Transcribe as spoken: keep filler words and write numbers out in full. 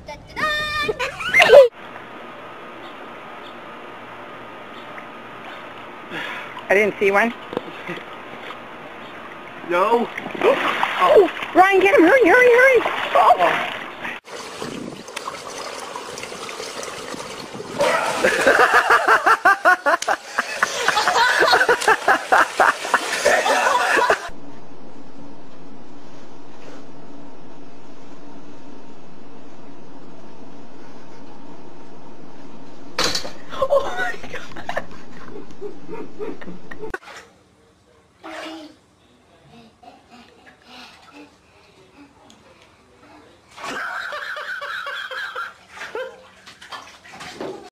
I didn't see one. No. Oh, Ryan, get him! Hurry, hurry, hurry! Oh. Oh my God!